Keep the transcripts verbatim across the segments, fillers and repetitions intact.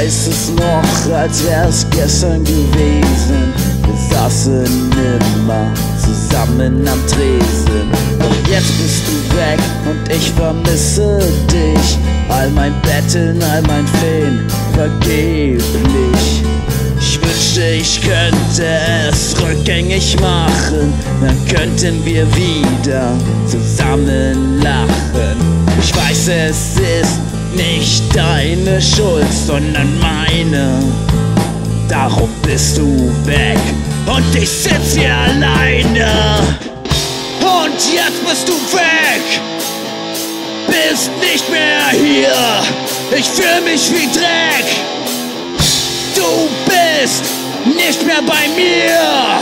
weiß es noch, als wär's gestern gewesen. Wir saßen immer zusammen am Tresen. Doch jetzt bist du weg und ich vermisse dich. All mein Betteln, all mein Flehen, vergeblich. Ich wünschte, ich könnte es rückgängig machen, dann könnten wir wieder zusammen lachen. Ich weiß, es ist nicht deine Schuld, sondern meine. Darum bist du weg und ich sitz hier alleine. Und jetzt bist du weg, bist nicht mehr hier. Ich fühl mich wie Dreck. Du bist nicht mehr bei mir.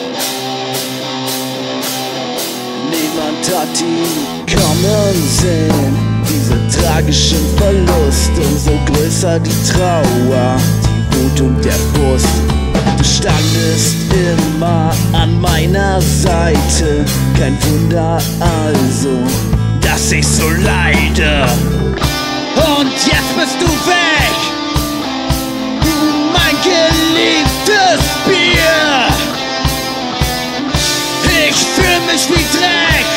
Niemand hat ihn kommen sehen, diese tragischen Verluste. Umso größer die Trauer, die Wut und der Frust. Du standest immer an meiner Seite. Kein Wunder also, dass ich so leide. Und jetzt bist du weg, mein geliebtes Bier. Ich fühl mich wie Dreck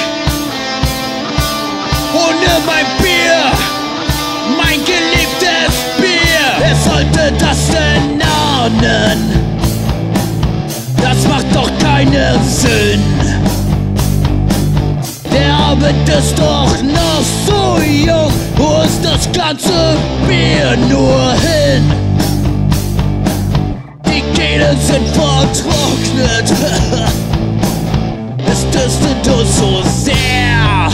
ohne mein Bier, mein geliebtes Bier. Wer sollte das denn ahnen? Das macht doch keinen Sinn. Der Abend ist doch noch so jung. Wo ist das ganze Bier nur hin? Die Kehlen sind vertrocknet. Es dürstet uns so sehr.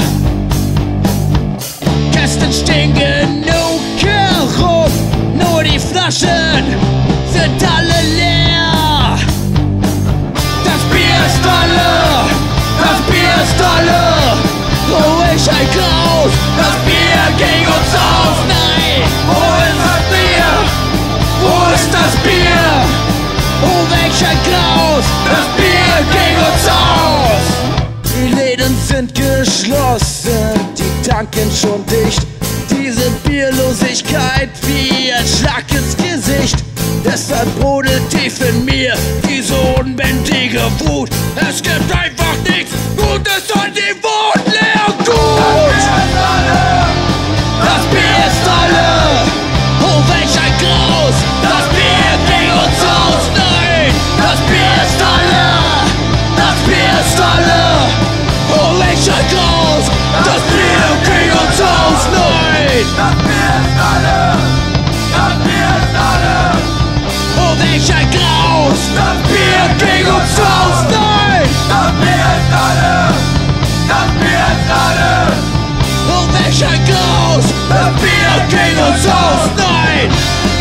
Kästen stehen genug herum, nur die Flaschen sind alle leer. Das Bier ist alle, das Bier ist alle. Oh, ich ein Graus, das Bier ging uns aus. Nein, wo ist das Bier? Wo ist das Bier? Oh, welch ein Graus, das Bier ging uns aus. Die Läden sind geschlossen, die Tanken schon dicht. Diese Bierlosigkeit wie ein Schlag ins Gesicht. Deshalb brodelt tief in mir diese unbändige Wut. Es gibt einfach nichts Gutes und die Wut leer gut. Das Bier ist alle, oh welch ein Graus, das Bier ging uns aus. Nein, das Bier ist alle, das Bier ist alle, oh welch ein Graus, das Bier ging uns aus. Nein, Das Bier ist alle, das Bier ist alle, oh welch ein Graus, das Bier ging uns aus. Nein, das Bier ist alle, das Bier ist alle, oh welch ein Graus, das Bier ging uns aus. Nein.